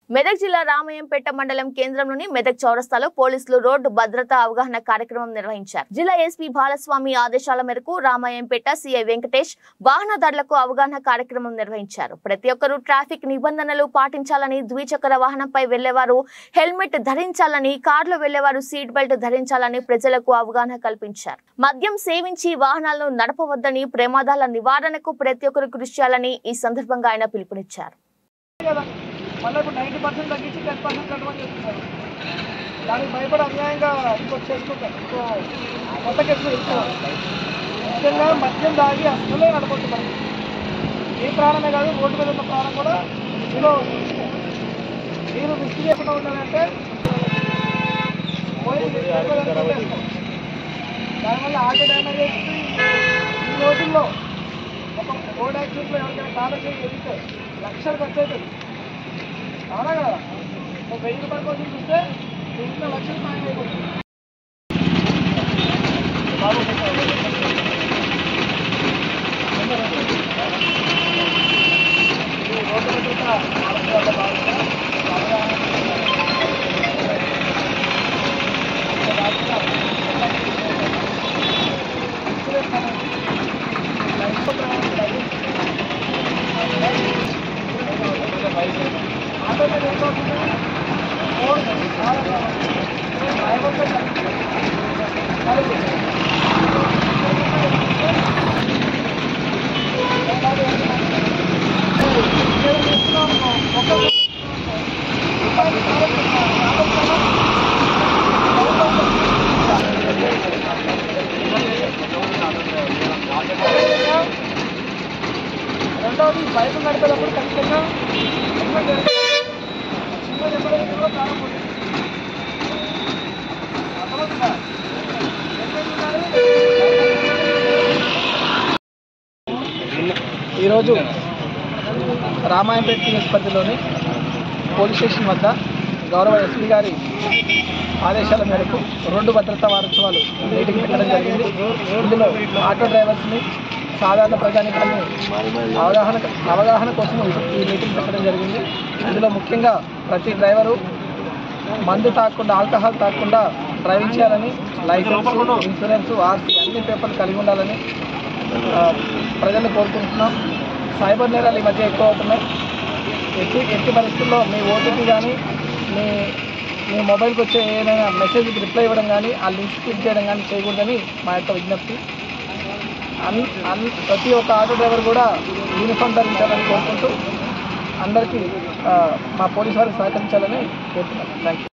మెదక్ జిల్లా రామయ్యంపేట మండలం కేంద్రంలోని మెదక్ చౌరస్తాలో పోలీసులు రోడ్డు భద్రతా అవగాహన కార్యక్రమం నిర్వహించారు. జిల్లా ఎస్పీ బాలస్వామి ఆదేశాల మేరకు రామయ్యంపేట సిఐ వెంకటేష్ వాహనదారులకు అవగాహన కార్యక్రమం నిర్వహించారు. ప్రతి ఒక్కరూ ట్రాఫిక్ నిబంధనలు పాటించాలని, ద్విచక్ర వాహనంపై వెళ్లేవారు హెల్మెట్ ధరించాలని, కార్లో వెళ్లేవారు సీట్ బెల్ట్ ధరించాలని ప్రజలకు అవగాహన కల్పించారు. మద్యం సేవించి వాహనాలను నడపవద్దని, ప్రమాదాల నివారణకు ప్రతి ఒక్కరు కృషి చేయాలని ఈ సందర్భంగా ఆయన పిలుపునిచ్చారు. మళ్ళీ ఇప్పుడు 90% తగ్గించి 10% కట్టమని చెప్తున్నారు. దానికి భయపడి అన్యాయంగా ఇంకొక చేసుకుంటారు. ఇంకో కొత్త కేసులు ఇస్తున్నారు. ముఖ్యంగా మద్యం దాగి అసలే నడపడుతున్నారు. ఏ ప్రాణమే కాదు, రోడ్డు మీద ఉన్న ప్రాణం కూడా ఇందులో మీరు రిస్క్ చేయకుండా ఉండాలంటే దానివల్ల ఆటో డ్యామేజ్ ఈ రోజుల్లో ఒక రోడ్ యాక్సిడెంట్లో ఎవరికైనా కాలం చేసి వెళ్తే లక్షలు ఖర్చు అవుతుంది. అవునా కదా? ఒక 1000 రూపాయల కోసం చూస్తే ఇంట్లో లక్షలు మాయమైపోతుంది. రోడ్డు భద్రత వల్ల భాగంగా రెండవది బైక్ నడిపేటప్పుడు ఖచ్చితంగా ఈరోజు రామాయంపేట మున్సిపాలిటీలోని పోలీస్ స్టేషన్ వద్ద గౌరవ ఎస్పీ గారి ఆదేశాల మేరకు రోడ్డు భద్రతా వారోత్సవాలు మీటింగ్ పెట్టడం జరిగింది. ఇందులో ఆటో డ్రైవర్స్ని, సాధారణ ప్రజానికులను అవగాహన కోసం ఈ మీటింగ్ పెట్టడం జరిగింది. ఇందులో ముఖ్యంగా ప్రతి డ్రైవరు మందు తాగకుండా, ఆల్కహాల్ తాగకుండా డ్రైవింగ్ చేయాలని, లైసెన్స్, ఇన్సూరెన్స్, ఆర్సీ అన్ని పేపర్లు కలిగి ఉండాలని ప్రజలను కోరుకుంటున్నాం. సైబర్ నేరాలు ఈ మధ్య ఎక్కువ అవుతున్నాయి. ఎట్టి పరిస్థితుల్లో మీ ఓటీపీ కానీ, మీ మొబైల్కి వచ్చే ఏదైనా మెసేజ్కి రిప్లై ఇవ్వడం కానీ, ఆ లింక్స్ క్లిక్ చేయడం కానీ చేయకూడదని మా యొక్క విజ్ఞప్తి. ప్రతి ఒక్క ఆటో డ్రైవర్ కూడా యూనిఫామ్ ధరించాలని కోరుకుంటూ అందరికీ మా పోలీసు వారికి సహకరించాలని కోరుతున్నాను. Thank you.